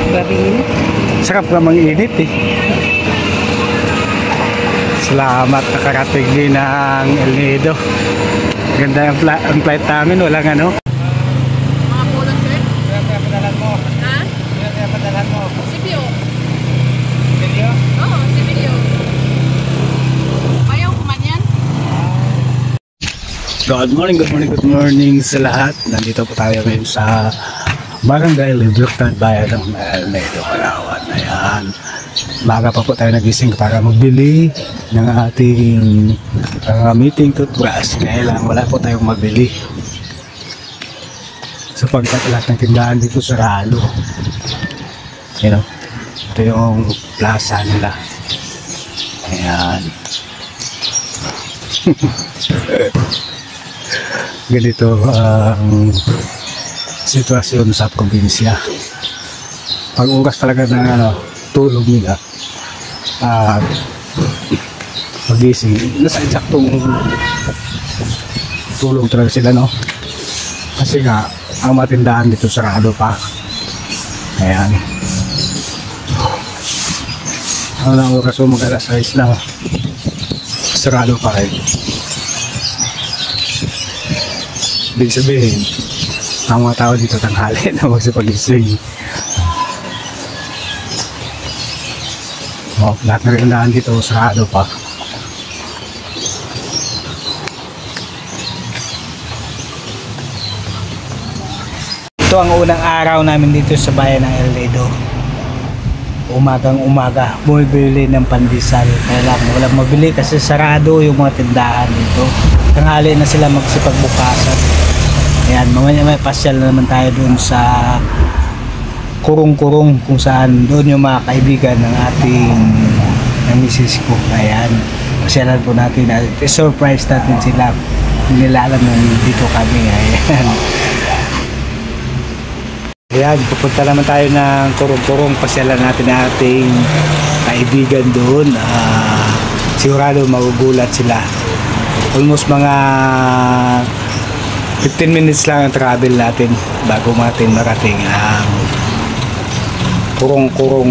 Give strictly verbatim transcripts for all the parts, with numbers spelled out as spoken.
Grabe init. Sarap namang init eh. Salamat nakarating din ng El Nido. Ganda ang, fla ang flight namin, walang ano. Mga pulang sir? Kaya kaya padalan mo. Ha? Kaya kaya padalan mo. Sibyo. Video? Oo, sibyo. Ayaw kuman yan? Good morning, good morning, good morning sa lahat. Nandito po tayo ngayon sa Barangay Libroctan, bayan ng El Nido, Palawan. Ayan. Maga pa po tayo nagising para magbili ng ating uh, meeting toothbrush. Kaya lang wala po tayong mabili. Sapagkat lahat ng tindahan dito sarado. You know, ito yung plaza nila. Ayan. Ganito ang uh, sitwasyon sa probinsya. Pag oras talaga ng ano, tulog nila at uh, magising, nasa eksaktong tulog talaga sila, no? Kasi nga ang matindahan dito sarado pa. Ayan. Ano lang oras o mag-alas sais lang, sarado pa rin. Ibig sabihin ang mga tao dito tanghali na magsipag-ising. Oh, lahat na rindahan dito sarado pa. Ito ang unang araw namin dito sa bayan ng El Nido. Umagang umaga bumibili ng pandesal. Kaya lang walang mabili kasi sarado yung mga tindahan dito. Tanghali na sila magsipagbukasan. Ayan, mamaya may pasyal na naman tayo dun sa kurong-kurong kung saan doon yung mga kaibigan ng ating ng misis ko. Ayan, pasyalan po natin, surprise natin sila, hindi nila alam na dito kami. Ayan, ayan, pupunta naman tayo ng kurong-kurong, pasyalan natin ang ating kaibigan doon. uh, sigurado magugulat sila. Almost mga fifteen minutes lang ang travel natin bago natin marating ang kurong-kurong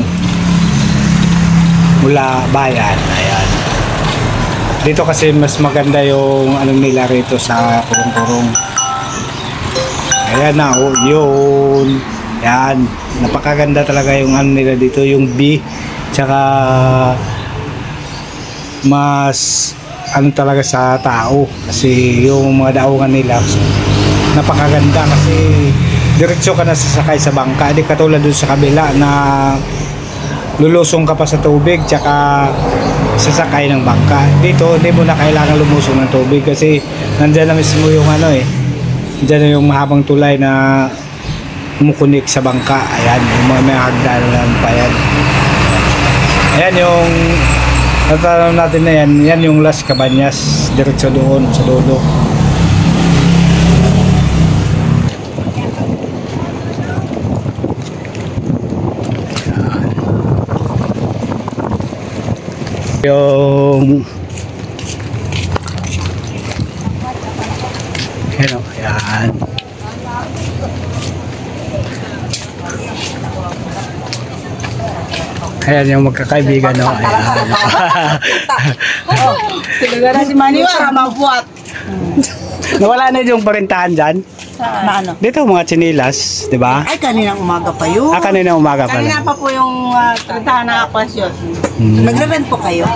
mula bayan. Ayan, dito kasi mas maganda yung anong nila rito sa kurong-kurong. Ayan na, oh, yun. Ayan, napakaganda talaga yung ano nila dito, yung B, tsaka mas ano talaga sa tao kasi yung mga daungan nila napakaganda kasi diretso ka na sasakay sa bangka, di katulad dun sa kabila na lulusong ka pa sa tubig tsaka sasakay ng bangka. Dito hindi mo na kailangan lumusong ng tubig kasi nandyan na mismo yung ano eh, dyan na yung mahabang tulay na umukunik sa bangka. Ayan, yung mga may hagdanan pa yan. Ayan yung natanong natin na yan, yan yung Las Cabañas, diretso doon sa dulo. Yung ano, yan. Ayan yung magkakaibigan, no? Ayan. Tinagara si Maniwara, mabuhat. Nawala na yung parintahan dyan? Na ano? Dito mga chinilas, di ba? Ay, kaninang umaga pa yun. Ah, kanina umaga pala. Kanina pa po yung uh, trintahan na akwasyon. Hmm. Magre-rent po kayo?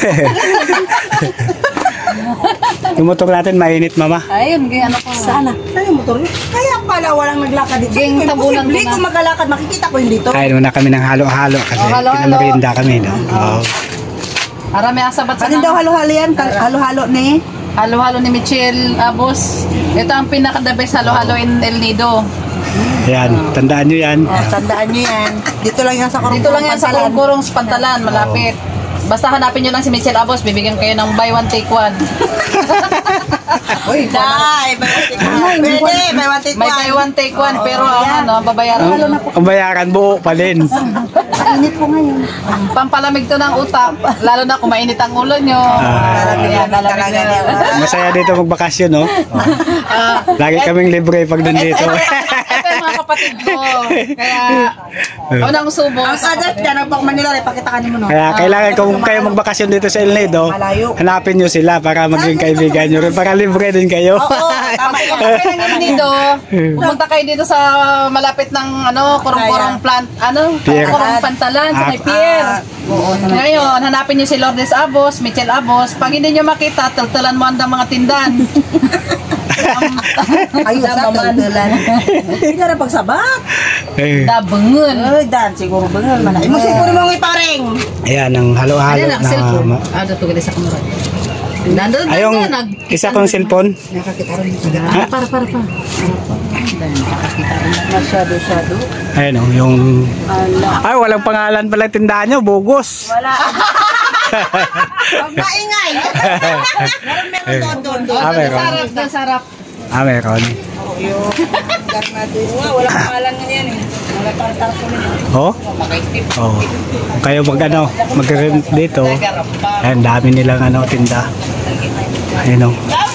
Yung motor natin mainit, mama. Ayun, gaya ano ko. Sana. Saan yung motor yun? Kaya pala walang naglakad dito. Ging tabunan Posible mo na. kung maglalakad, makikita ko yun dito. Kain muna kami ng halo-halo kasi Oh, halo-halo. pinamerinda kami, no? Oo. Arami asabat sa Ano daw halo-halo yan? Kal- Halo-halo ni? halo-halo ni Michelle Abos. Ito ang pinaka-the best halo-halo in El Nido. Ayan, tandaan nyo yan. Oh, tandaan nyo yan. Dito lang yan sa kurong Dito lang yan sa kurong sa Pantalan, malapit. Basta hanapin nyo lang si Michelle Abos, bibigyan kayo ng buy one take one. Uy, Day, buy one take one. Pwede, buy one take May one. buy one take one, pero ang ano, babayaran Ang, mo. ang bayaran buo pa din. Init po ngayon. Pampalamig to ng utak, lalo na kung mainit ang ulo nyo. Ah. Ayan, lalamig na yun. Masaya dito magbakasyon, no? Ah, Lagi kaming libre pag ito, nandito. ito, ito yung mga kapatid ko. Kaya, unang subo. Ang sa others kapatid. dyan, ang pang Manila, pakita ka mo no. Kaya kailangan kung kayo magbakasyon dito sa El Nido, Malayo. hanapin nyo sila para maging kaibigan nyo rin. Para libre din kayo. Oo, tama Kung yan. kayo ng Nido, pumunta kayo dito sa malapit ng ano, kurong-kurong plant, ano, Pier. kurong pantalan sa may Ah, pier. Oo, sa may- Ngayon, hanapin niyo si Lourdes Abos, Michelle Abos. Pag hindi niyo makita, tultulan mo ang mga tindan. Ayun, sa tultulan. Hindi na pagsabat. Eh, Dabangun. Ay, Dan, siguro ba nga man. Imo siguro mo ng ipareng. Ayan, ang Ano halo-halo na, na... cellphone? ma- Ah, dato gali sa kamera. Nandun, Ayong nandun, nag... isa kong cellphone. Nakakita rin ito. Ah, para, para, para. Nakakita rin. Masyado, syado. Ayan o, yung... Ala. Ay, walang pangalan pala yung tindahan nyo, bogus. Wala. Huwag maingay. Meron meron doon doon. Oh, Ah, doon meron. sa harap, doon sa harap. Ah, meron. Yung garnado. Wala, wala pangalan nga yan eh. Wala pang tarpaulin. Oh? Oh. Kung kayo mag ano, mag-rent dito, ayan, dami nilang ano, tinda. Ayan o.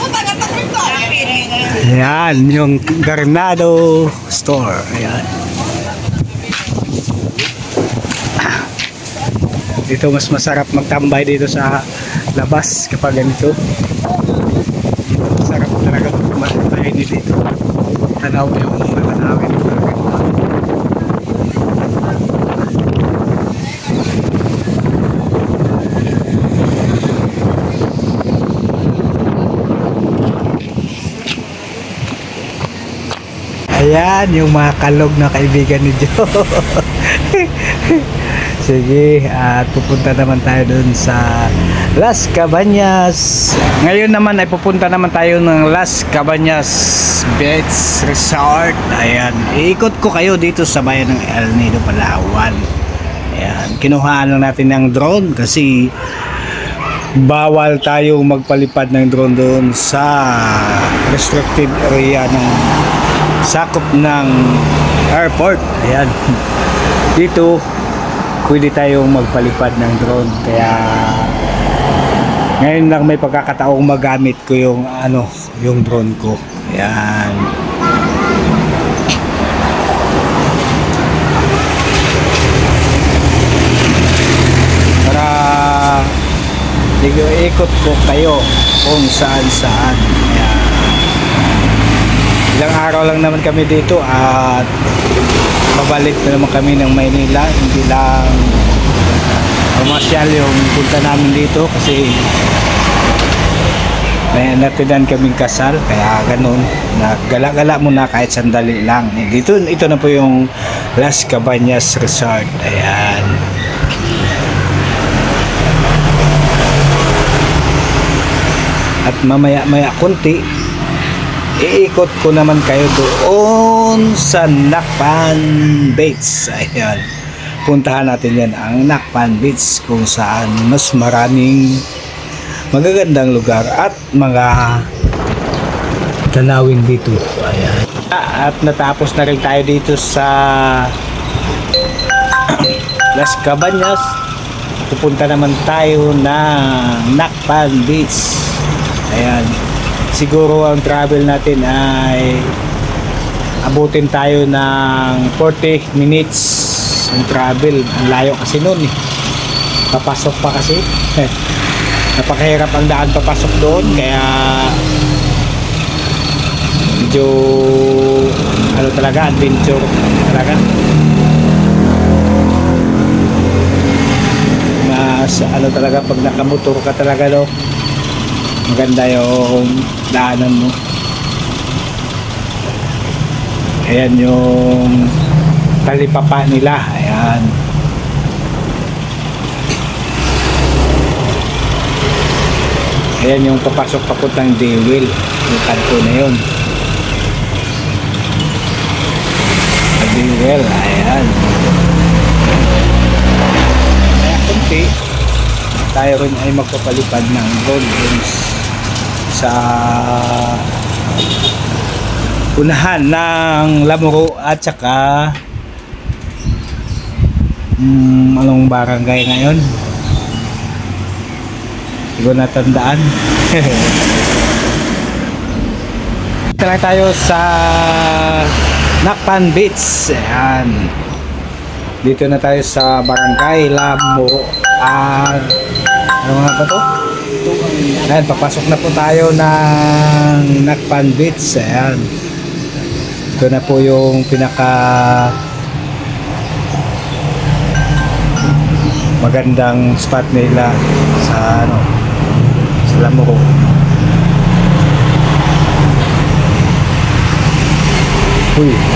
Ayan, yung Garnado Store. Ayan. Dito mas masarap magtambay dito sa labas kapag ganito. Masarap talaga magtambay dito. Tanaw yung mga tanawin. Ayan, yung mga kalog na kaibigan ni Joe. Sige, at pupunta naman tayo dun sa Las Cabañas. Ngayon naman ay pupunta naman tayo ng Las Cabañas Beach Resort. Ayan, iikot ko kayo dito sa bayan ng El Nido, Palawan. Ayan, kinuhaan lang natin ng drone kasi bawal tayo magpalipad ng drone doon sa restricted area ng sakop ng airport. Ayan, dito pwede tayong magpalipad ng drone, kaya ngayon lang may pagkakataong magamit ko yung ano, yung drone ko. Ayan. Para ikot ko kayo kung saan saan. Ayan. Ilang araw lang naman kami dito at babalik na naman kami ng Maynila. Hindi lang pamasyal yung punta namin dito kasi may natidan kaming kasal, kaya ganun, naggala-gala muna kahit sandali lang. Dito, ito na po yung Las Cabañas Resort. Ayan. At mamaya-maya konti iikot ko naman kayo doon sa Nakpan Beach. Ayan, puntahan natin yan, ang Nakpan Beach, kung saan mas maraming magagandang lugar at mga tanawin dito. Ayan. At natapos na rin tayo dito sa Las Cabañas. Pupunta naman tayo ng Nakpan Beach. Ayan, siguro ang travel natin ay abutin tayo ng forty minutes ang travel. Ang layo kasi noon eh, papasok pa kasi. Napakahirap ang daan papasok doon, kaya medyo ano talaga, adventure talaga. Mas ano talaga pag nakamotor ka talaga, no, maganda yung daanan mo. Ayan yung talipapa nila. Ayan. Ayan yung papasok papuntang Dewil, yung kanto na yun. Dewil, ayan. Kaya kunti tayo rin ay magpapalipad ng drone sa unahan ng Lamuro at saka um, anong barangay ngayon, hindi ko natandaan. Ito lang tayo sa Nakpan Beach. Ayan. Dito na tayo sa Barangay Lamuro. Ah, ano nga ba to? Ayan, papasok na po tayo ng Nakpan Beach. Ayan. Ito na po yung pinaka magandang spot nila sa ano, sa Lamuro. Uy.